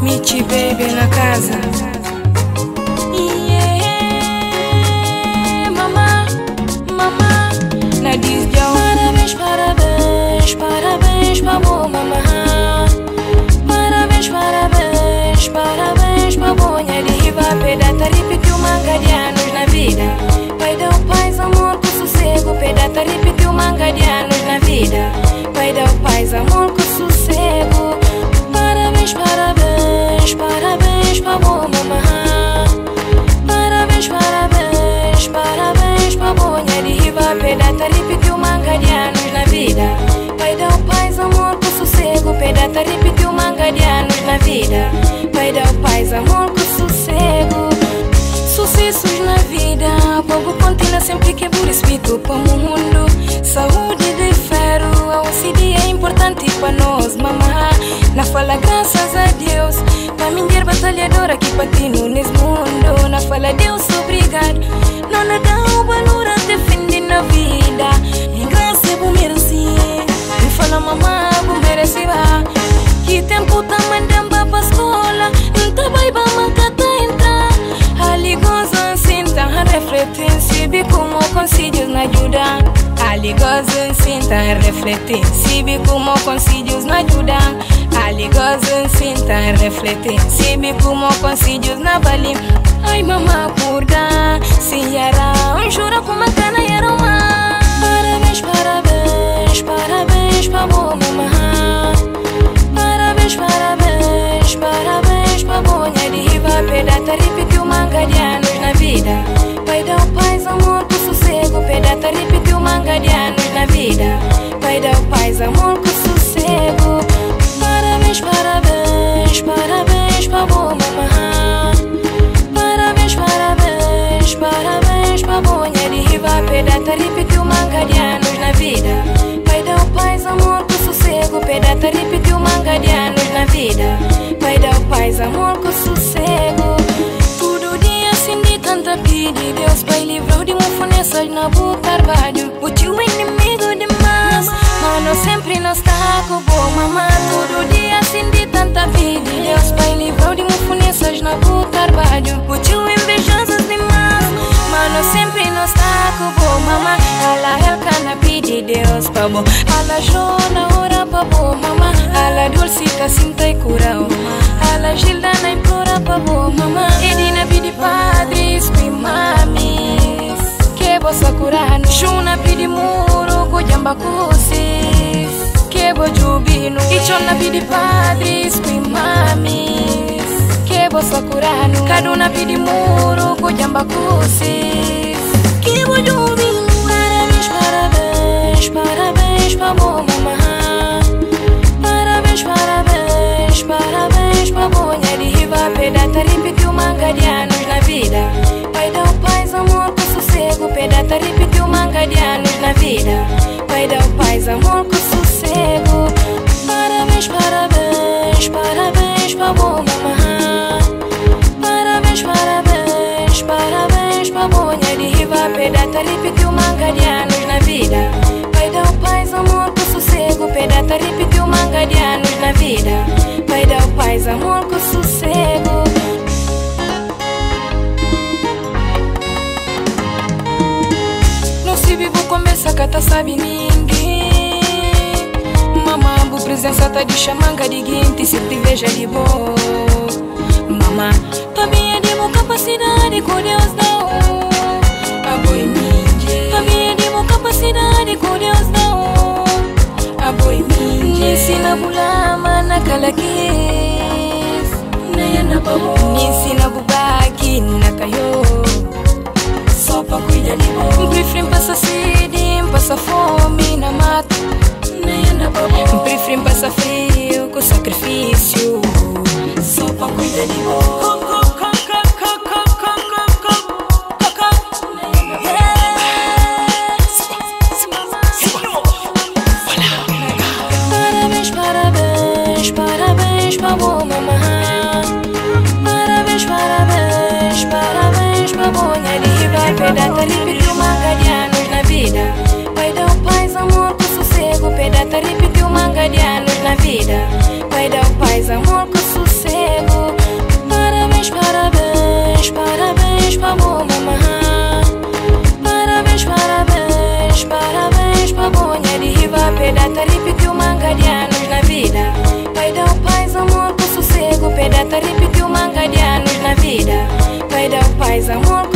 Michi baby na casa. Yeah, mama, mama. Na diz Joe. Parabéns, parabéns, parabéns, pabo, mama. Parabéns, parabéns, parabéns, pabo. Nha de riva, pedata, repetiu manga de anos na vida. Pai deu paz, amor com sossego. Pedata, repetiu manga de anos na vida. Pai deu paz, amor com sossego. Parabéns, parabéns, parabéns, pabo, mama. Parabéns, parabéns, parabéns, pabo. Nha de riva, pedata, repetiu manga de anos na vida. Pai deu paz, amor com sossego. Pedata, repetiu manga de anos na vida. Pai deu paz, amor com sossego. Sucessos na vida, povo continua sempre que por espírito para o mundo. Saúde de ferro, a OCD é importante para nós, mamá. Na fala graças a Deus, para mim ser batalhadora que patino nesse mundo. Na fala Deus obrigado, não nada o valor a defender na vida. Em graça eu mereci, me fala mamá, eu mereci. Que tempo tá mandando para a escola, então vai para mancata entrar. Ali goza sinta a refletir, se como conselhos na ajuda. Ali goza sinta a refletir, se como conselhos na ajuda. Ali goza sinta a refletir, se como conselhos na vale. Ai mamá purga, se era jura com uma cana e era uma. Parabéns, parabéns, parabéns, pabo, mamá. Parabéns, parabéns, parabéns, pabo. Nha de riva, pedata, repetiu manga de anos na vida. Pai deu paz, amor com sossego. Pedata, repetiu manga de anos na vida. Pai deu paz, amor com sossego. Parabéns, parabéns, parabéns, pabo, mamá. Parabéns, parabéns, parabéns, pabo. Nha de riva, pedata, repetiu manga de anos na vida. Pai deu paz, amor com sossego. Pedata, repetiu manga de anos na vida. Pai deu paz, amor com sossego. Todo dia acendi tanta pede Deus, Pai livrou de mufunessas na boca trabalho. O tio inimigo demais, mano sempre não está com boa mamã. Todo dia acendi tanta pede Deus, Pai livrou de mufunessas na boca trabalho. O tio invejoso demais, mano sempre não está com boa mamã. Ala helca na pede Deus, pabo. Ala jona ora pabo mamã. Ala dulcita sinta e curau. Ala gilda na implora pabo mamã. Edina pede padres com mamis que bossa curano. Shuna pede muro com jambacusis que bo jubino. E chona pede padres com mamis que bossa curano. Kaduna pede muro com jambacusis que bo jubino. Parabéns, parabéns, parabéns, pabo mamá. Parabéns, parabéns, parabéns, pabo. Nha de riva, pedata, repetiu manga de anos na vida. Pai deu paz, amor com sossego. Pedata, repetiu manga de anos na vida. Pai deu paz, amor com sossego. Parabéns, parabéns, parabéns, pabo mamá. Parabéns, parabéns, parabéns, pabo. Nha de riva, pedata, repetiu manga de anos na vida. Pai deu paz, amor com sossego. Pedata, repetiu manga de anos na vida. Pai deu paz, amor com sossego. Não se vivo conversa que tá sabe ninguém. Mamambo presença tá de chamanga de guinte. Se te veja de boa mamá, também é de boa capacidade com Deus não. A boi minha, também é de boa capacidade com Deus não. A boi minha, ensina bulama na calaquês. Nayana babo, ensina bubaki na caio. Só pra cuidar de bom. Prefiro passar sede, passar fome na mata. Nayana babo, prefiro passar frio com sacrifício. Só pra cuidar de bom. Parabéns, pabo mamá. Parabéns, parabéns, parabéns, pabo. Nha de riva, pedata, repetiu manga de anos na vida. Pai deu paz, amor com sossego. Pedata, repetiu manga de anos na vida. Pai deu paz, amor com sossego. mais amor